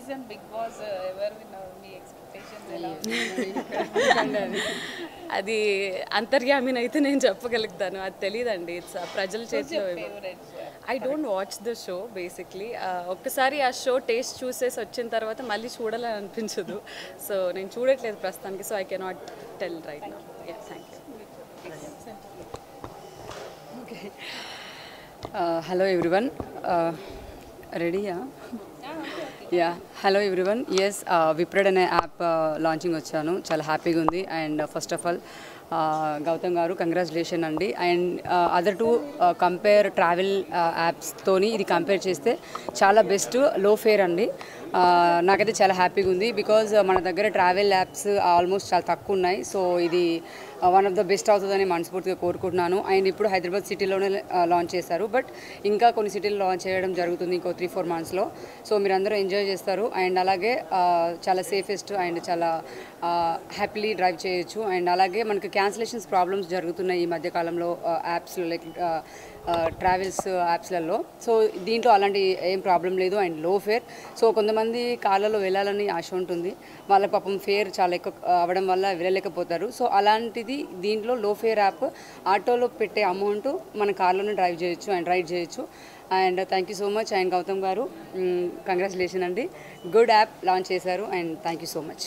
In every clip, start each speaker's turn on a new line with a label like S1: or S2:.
S1: Big boss ఎవరు విన్నారు మీ expectations ఎలా
S2: అది అంతర్యామిని అయితే నేను చెప్పగలుగుతాను, అది తెలియదండి. ఇట్స్ ప్రజల చేతిలో. I don't watch the show basically. ఒక్కసారి ఆ షో టేస్ట్ చూసేసి వచ్చిన తర్వాత మళ్ళీ చూడాలని అనిపించదు. సో నేను చూడట్లేదు ప్రస్తుతానికి. So I cannot tell right now. Thank you.
S3: Okay, hello everyone. రెడీయా? Yeah, hello everyone. ఎస్, విప్రెడ్ అనే యాప్ లాంచింగ్ వచ్చాను. చాలా హ్యాపీగా ఉంది. And first of all Gautam గారు కంగ్రాచులేషన్ అండి. And other to compare travel యాప్స్తోని ఇది కంపేర్ చేస్తే చాలా బెస్ట్, లో ఫేర్ అండి. నాకైతే చాలా హ్యాపీగా ఉంది. బికాజ్ మన దగ్గర ట్రావెల్ యాప్స్ ఆల్మోస్ట్ చాలా తక్కువ ఉన్నాయి. సో ఇది వన్ ఆఫ్ ద బెస్ట్ అవుతుందని మనస్ఫూర్తిగా కోరుకుంటున్నాను. అండ్ ఇప్పుడు హైదరాబాద్ సిటీలోనే లాంచ్ చేశారు. బట్ ఇంకా కొన్ని సిటీలు లాంచ్ చేయడం జరుగుతుంది ఇంకో 3-4 మంత్స్లో. సో మీరందరూ ఎంజాయ్ చేస్తారు. అండ్ అలాగే చాలా సేఫెస్ట్ అండ్ చాలా హ్యాపీలీ డ్రైవ్ చేయొచ్చు. అండ్ అలాగే మనకి క్యాన్సిలేషన్స్ ప్రాబ్లమ్స్ జరుగుతున్నాయి ఈ మధ్యకాలంలో యాప్స్లో, లైక్ ట్రావెల్స్ యాప్స్లలో. సో దీంట్లో అలాంటి ఏం ప్రాబ్లం లేదు. అండ్ లో ఫేర్. సో కొంతమంది కార్లలో వెళ్ళాలని ఆశ ఉంటుంది, వాళ్ళ పాపం ఫేర్ చాలా ఎక్కువ అవ్వడం వల్ల వెళ్ళలేకపోతారు. సో అలాంటిది దీంట్లో లో ఫేర్ యాప్, ఆటోలో పెట్టే అమౌంట్ మన కార్లోనే డ్రైవ్ చేయొచ్చు అండ్ రైడ్ చేయొచ్చు. And thank you so much. And Gautam గారు కంగ్రాచులేషన్ అండి, గుడ్ యాప్ లాంచ్ చేశారు. And thank you so much.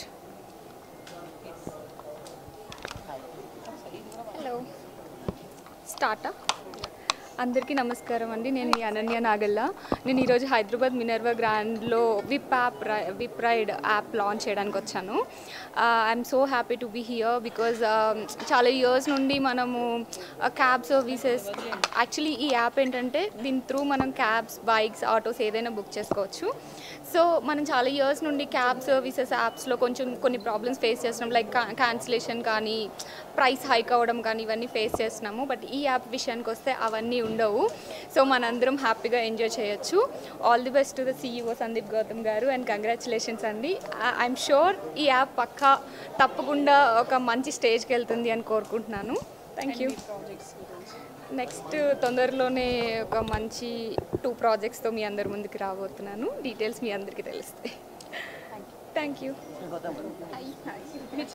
S4: Hello, స్టార్టా. అందరికీ నమస్కారం అండి. నేను మీ అనన్య నాగల్లా. నేను ఈరోజు హైదరాబాద్ మినర్వా గ్రాండ్లో విప్ రైడ్ యాప్ లాంచ్ చేయడానికి వచ్చాను. I'm so happy to be here because చాలా ఇయర్స్ నుండి మనము క్యాబ్ సర్వీసెస్, యాక్చువల్లీ ఈ యాప్ ఏంటంటే దీని త్రూ మనం క్యాబ్స్, బైక్స్, ఆటోస్ ఏదైనా బుక్ చేసుకోవచ్చు. సో మనం చాలా ఇయర్స్ నుండి క్యాబ్ సర్వీసెస్ యాప్స్లో కొన్ని ప్రాబ్లమ్స్ ఫేస్ చేస్తున్నాం, లైక్ క్యాన్సిలేషన్ కానీ, ప్రైస్ హైక్ అవ్వడం కానీ, ఇవన్నీ ఫేస్ చేస్తున్నాము. బట్ ఈ యాప్ విషయానికి వస్తే అవన్నీ ఉండవు. సో మనందరం హ్యాపీగా ఎంజాయ్ చేయొచ్చు. All the best to the CEO Sandeep Gautam గారు అండ్ కంగ్రాచులేషన్స్ అండి. ఐఎమ్ షూర్ ఈ యాప్ పక్కా తప్పకుండా ఒక మంచి స్టేజ్కి వెళ్తుంది అని కోరుకుంటున్నాను. Thank you. నెక్స్ట్ తొందరలోనే ఒక మంచి 2 ప్రాజెక్ట్స్తో మీ అందరి ముందుకు రాబోతున్నాను. డీటెయిల్స్ మీ అందరికీ తెలుస్తాయి. Thank you.